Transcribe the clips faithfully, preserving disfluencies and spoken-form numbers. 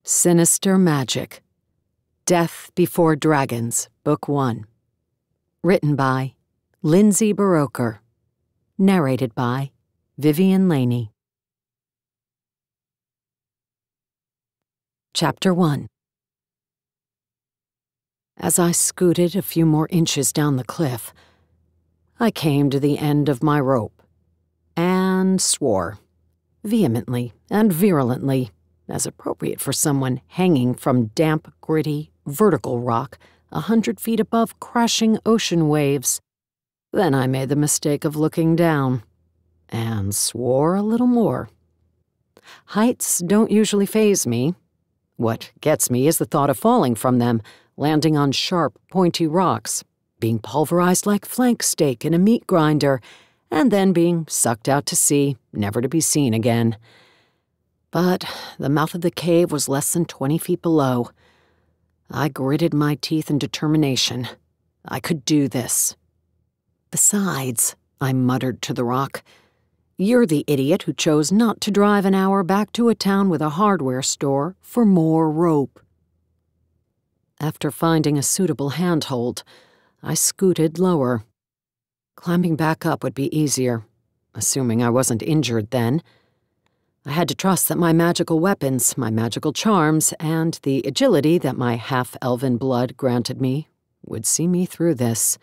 Sinister Magic. Death Before Dragons, Book one. Written by Lindsay Buroker. Narrated by Vivienne Leheny. Chapter one. As I scooted a few more inches down the cliff, I came to the end of my rope and swore, vehemently and virulently, as appropriate for someone hanging from damp, gritty, vertical rock a hundred feet above crashing ocean waves. Then I made the mistake of looking down, and swore a little more. Heights don't usually faze me. What gets me is the thought of falling from them, landing on sharp, pointy rocks, being pulverized like flank steak in a meat grinder, and then being sucked out to sea, never to be seen again. But the mouth of the cave was less than twenty feet below. I gritted my teeth in determination. I could do this. Besides, I muttered to the rock, you're the idiot who chose not to drive an hour back to a town with a hardware store for more rope. After finding a suitable handhold, I scooted lower. Climbing back up would be easier, assuming I wasn't injured then. I had to trust that my magical weapons, my magical charms, and the agility that my half-elven blood granted me would see me through this.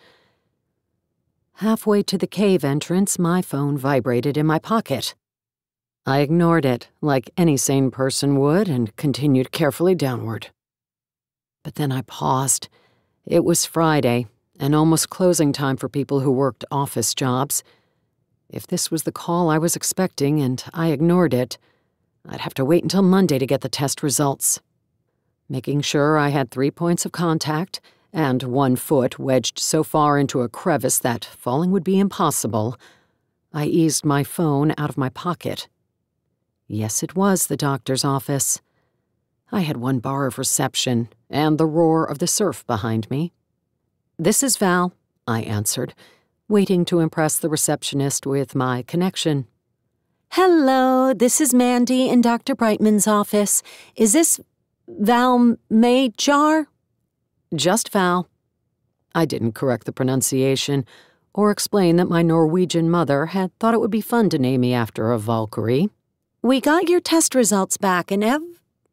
Halfway to the cave entrance, my phone vibrated in my pocket. I ignored it, like any sane person would, and continued carefully downward. But then I paused. It was Friday, and almost closing time for people who worked office jobs. If this was the call I was expecting and I ignored it, I'd have to wait until Monday to get the test results. Making sure I had three points of contact and one foot wedged so far into a crevice that falling would be impossible, I eased my phone out of my pocket. Yes, it was the doctor's office. I had one bar of reception and the roar of the surf behind me. "This is Val," I answered, waiting to impress the receptionist with my connection. "Hello, this is Mandy in Doctor Brightman's office. Is this Val Major?" "Just Val." I didn't correct the pronunciation or explain that my Norwegian mother had thought it would be fun to name me after a Valkyrie. "We got your test results back and ev—"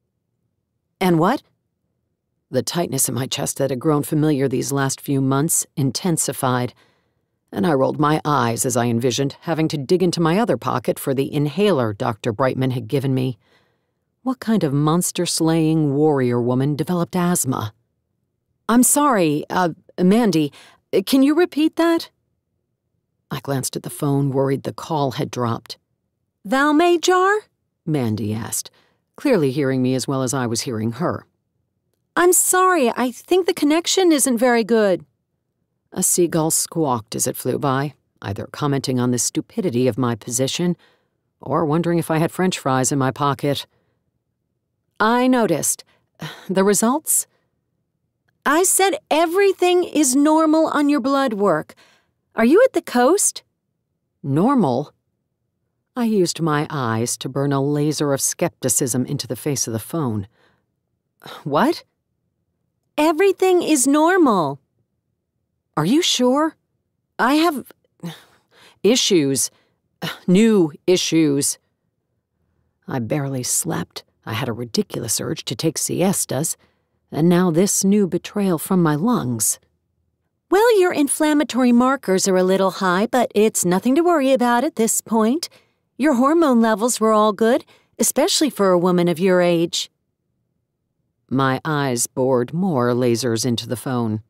"And what?" The tightness in my chest that had grown familiar these last few months intensified, and I rolled my eyes as I envisioned having to dig into my other pocket for the inhaler Doctor Brightman had given me. What kind of monster-slaying warrior woman developed asthma? "I'm sorry, uh, Mandy, can you repeat that?" I glanced at the phone, worried the call had dropped. "Val Major?" Mandy asked, clearly hearing me as well as I was hearing her. "I'm sorry, I think the connection isn't very good." A seagull squawked as it flew by, either commenting on the stupidity of my position or wondering if I had French fries in my pocket. "I noticed. The results?" "I said everything is normal on your blood work. Are you at the coast?" "Normal?" I used my eyes to burn a laser of skepticism into the face of the phone. "What?" "Everything is normal." "Are you sure? I have issues. New issues." I barely slept. I had a ridiculous urge to take siestas, and now this new betrayal from my lungs. "Well, your inflammatory markers are a little high, but it's nothing to worry about at this point. Your hormone levels were all good, especially for a woman of your age." My eyes bored more lasers into the phone.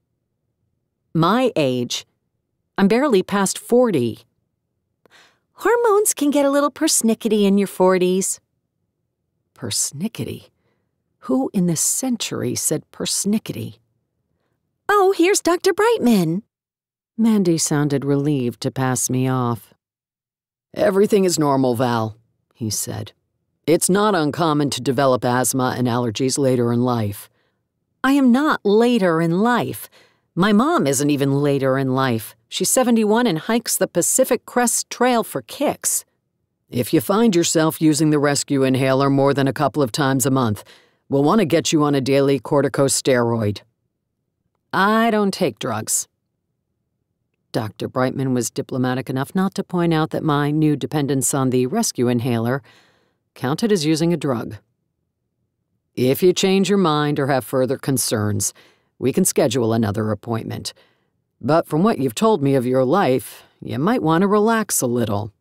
"My age? I'm barely past forty. "Hormones can get a little persnickety in your forties. Persnickety? Who in this century said persnickety? "Oh, here's Doctor Brightman." Mandy sounded relieved to pass me off. "Everything is normal, Val," he said. "It's not uncommon to develop asthma and allergies later in life." "I am not later in life. My mom isn't even later in life. She's seventy-one and hikes the Pacific Crest Trail for kicks. If you find yourself using the rescue inhaler more than a couple of times a month, We'll want to get you on a daily corticosteroid. I don't take drugs. Doctor Brightman was diplomatic enough not to point out that my new dependence on the rescue inhaler counted as using a drug. If you change your mind or have further concerns, we can schedule another appointment. But from what you've told me of your life, you might want to relax a little.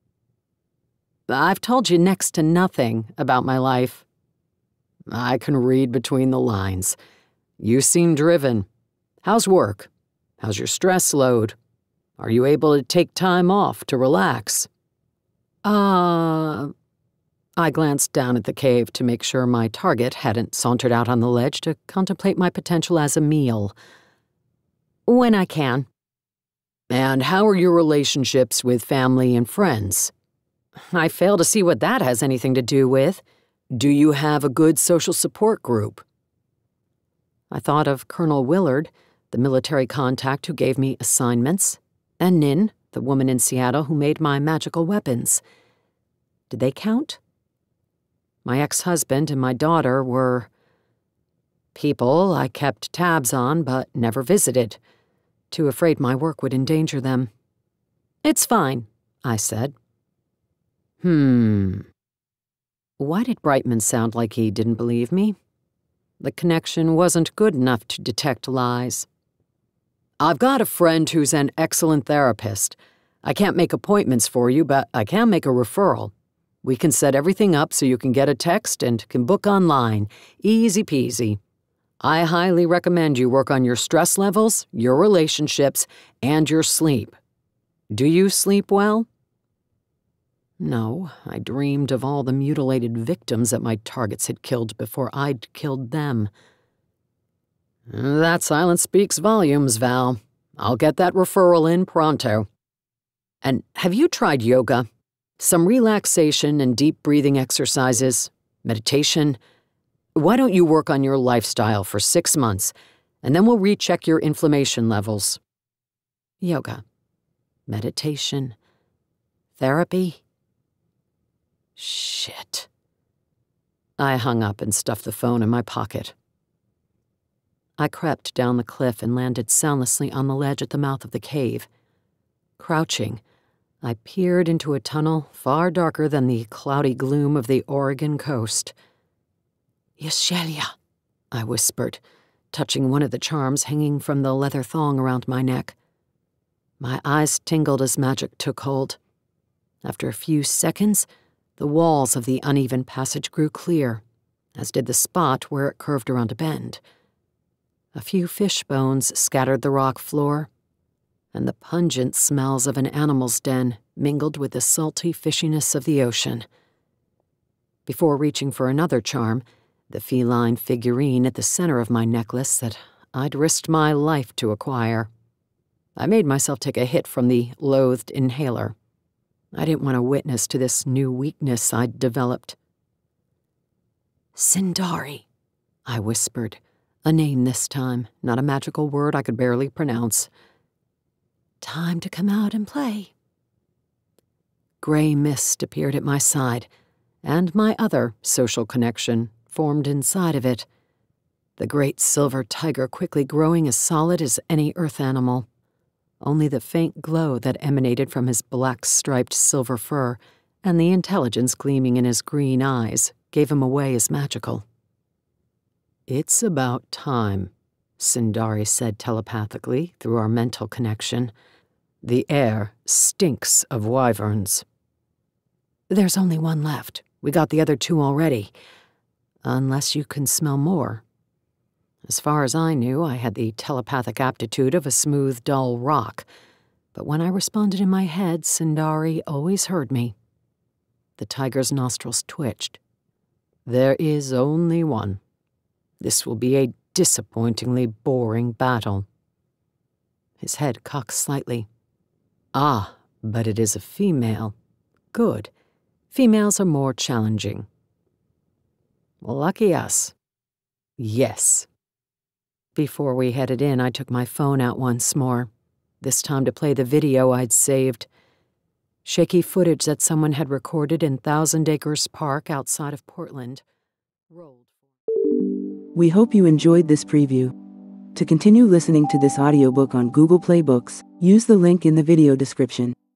I've told you next to nothing about my life. I can read between the lines. You seem driven. How's work? How's your stress load? Are you able to take time off to relax? Uh... I glanced down at the cave to make sure my target hadn't sauntered out on the ledge to contemplate my potential as a meal. When I can. And how are your relationships with family and friends? I fail to see what that has anything to do with. Do you have a good social support group? I thought of Colonel Willard, the military contact who gave me assignments, and Nin, the woman in Seattle who made my magical weapons. Did they count? My ex-husband and my daughter were people I kept tabs on but never visited, too afraid my work would endanger them. It's fine, I said. Hmm. Why did Brightman sound like he didn't believe me? The connection wasn't good enough to detect lies. I've got a friend who's an excellent therapist. I can't make appointments for you, but I can make a referral. We can set everything up so you can get a text and can book online. Easy peasy. I highly recommend you work on your stress levels, your relationships, and your sleep. Do you sleep well? No, I dreamed of all the mutilated victims that my targets had killed before I'd killed them. That silence speaks volumes, Val. I'll get that referral in pronto. And have you tried yoga? Some relaxation and deep breathing exercises, meditation. Why don't you work on your lifestyle for six months, and then we'll recheck your inflammation levels. Yoga, meditation, therapy. Shit. I hung up and stuffed the phone in my pocket. I crept down the cliff and landed soundlessly on the ledge at the mouth of the cave. Crouching, I peered into a tunnel far darker than the cloudy gloom of the Oregon coast. Yeshelia, I whispered, touching one of the charms hanging from the leather thong around my neck. My eyes tingled as magic took hold. After a few seconds, the walls of the uneven passage grew clear, as did the spot where it curved around a bend. A few fish bones scattered the rock floor, and the pungent smells of an animal's den mingled with the salty fishiness of the ocean. Before reaching for another charm, the feline figurine at the center of my necklace that I'd risked my life to acquire, I made myself take a hit from the loathed inhaler. I didn't want to witness to this new weakness I'd developed. Sindari, I whispered, a name this time, not a magical word I could barely pronounce. Time to come out and play. Gray mist appeared at my side, and my other social connection formed inside of it, the great silver tiger quickly growing as solid as any earth animal. Only the faint glow that emanated from his black-striped silver fur and the intelligence gleaming in his green eyes gave him away as magical. It's about time, Sindari said telepathically through our mental connection. The air stinks of wyverns. There's only one left. We got the other two already. Unless you can smell more. As far as I knew, I had the telepathic aptitude of a smooth, dull rock. But when I responded in my head, Sindari always heard me. The tiger's nostrils twitched. There is only one. This will be a disappointingly boring battle. His head cocked slightly. Ah, but it is a female. Good. Females are more challenging. Lucky us. Yes. Before we headed in, I took my phone out once more, this time to play the video I'd saved. Shaky footage that someone had recorded in Thousand Acres Park outside of Portland. Rolled. We hope you enjoyed this preview. To continue listening to this audiobook on Google Play Books, use the link in the video description.